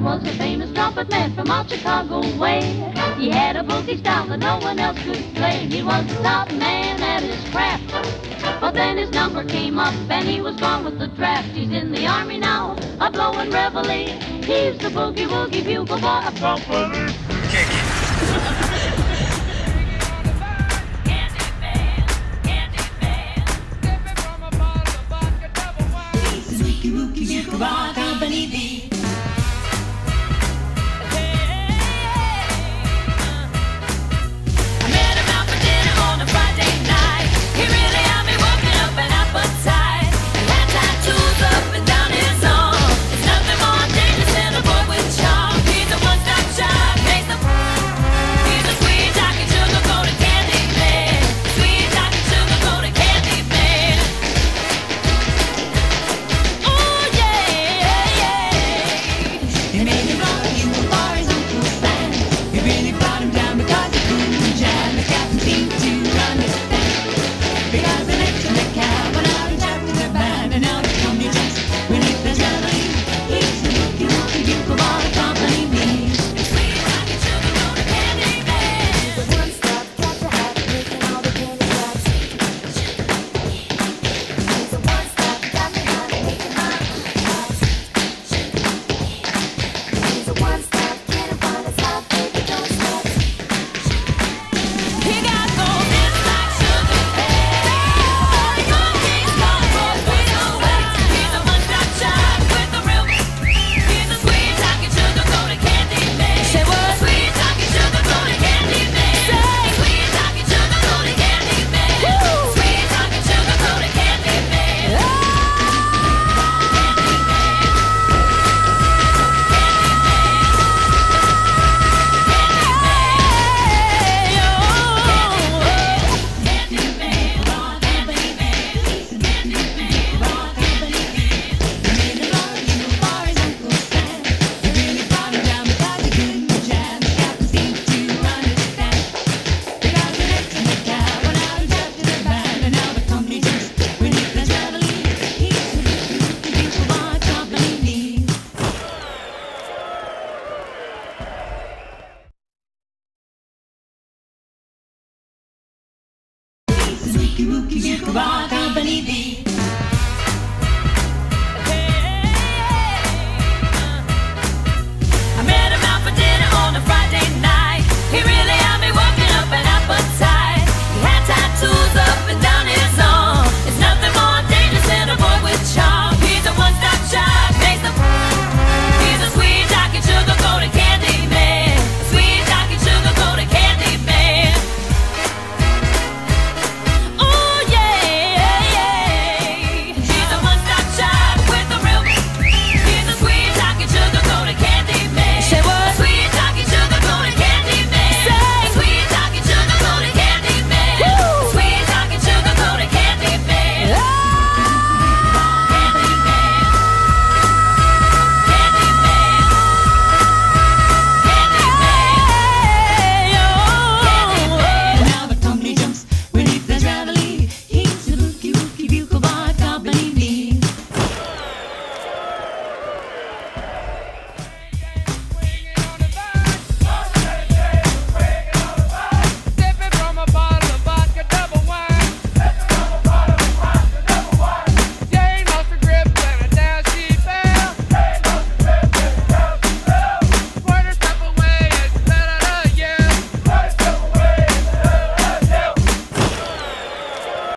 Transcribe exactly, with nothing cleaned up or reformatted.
was a famous trumpet man from out Chicago way. He had a boogie style that no one else could play. He was the top man at his craft. But then his number came up and he was gone with the draft. He's in the army now, a blowing reveille. He's the boogie woogie bugle boy of company. Kick it. Company B.